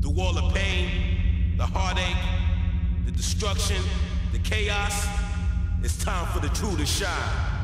Through all the pain, the heartache, the destruction, the chaos, it's time for the true to shine.